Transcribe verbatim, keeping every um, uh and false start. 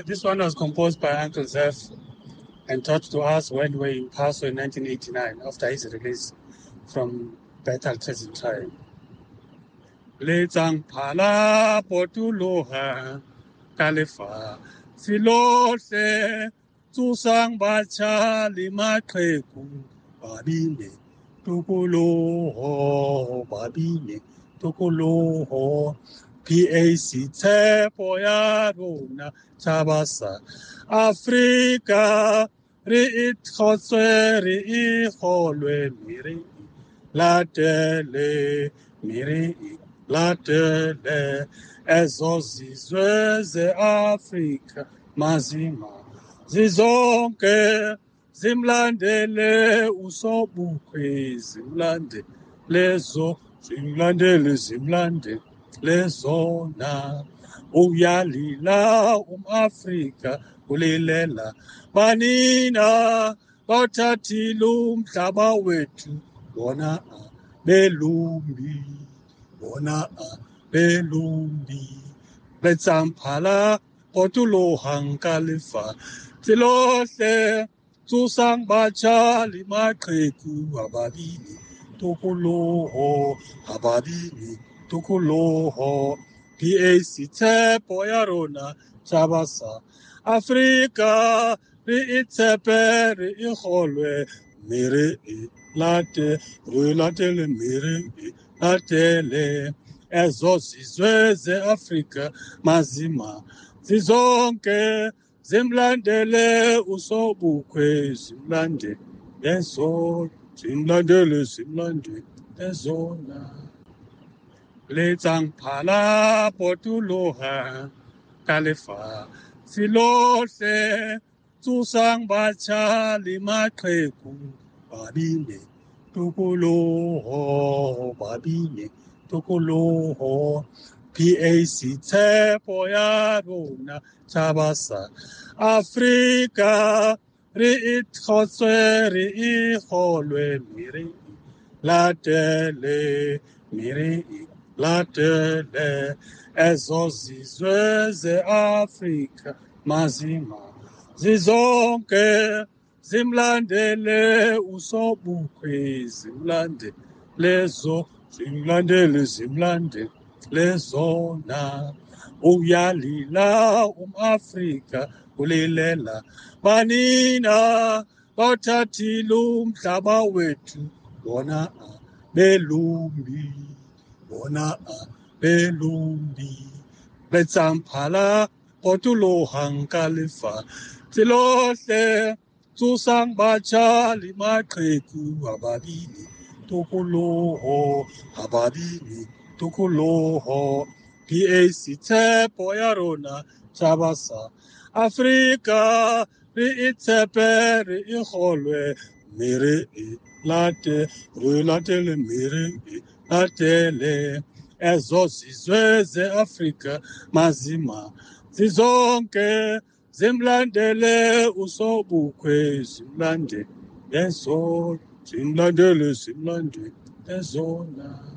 this one was composed by Uncle Zeph and taught to us when we were in Paso in nineteen eighty-nine after his release from Bethel Church Tribe. Letsang phala potuloha kalefa silohle tsusang bacha lima qheku babine tukoloho babine tukoloho P A C tshepo ya rona Thabasa Afrika re itlhotswe re ikgolwe mere latele mere latele ezo zizwe ze-Afrika mazima zizonke zimlandele usobukwe zimlandele zo zimlandele zimlandele lezona uyalila umAfrika ulilela banina bathathile umhlaba wethu bona belumbi bona belumbi letsamphala potulohang kalefa silohle tsusang bacha limaqheku ababini tukoloho ababini tukoloho P A C tshepo ya rona Thabasa Afrika re itshepe re ikgolwe mere late re latele mere latele ezo zizwe ze-Afrika mazima zizonke zimlandele usobukwe zimlandele ezo zimlandele zimlandele ezona letsang phala potuloha kalefa silohle tsusang bacha limaqheku babine tukoloho babine tukoloho P A C tshepo ya rona Thabasa Afrika re itlhotswe re ikgolwe mere latele mere latele ezo zizwe ze-Afrika mazima zizonke zimlandele usobukwe zimlandele zo zimlandele zimlandele zona uyalila umAfrika ulilela banina bathathile umhlaba wethu bona belumbi bona belumbi letsamphala potulohang kalefa silohle tsusang bacha limaqheku ababini tukoloho ababini tukoloho P A C tshepo ya rona Thabasa Afrika re itshepe re ikgolwe mere late re latele mere latele ezo zizwe ze-Afrika mazima zizonke zimlandele usobukwe zimlandele ezo zimlandele zimlandele ezona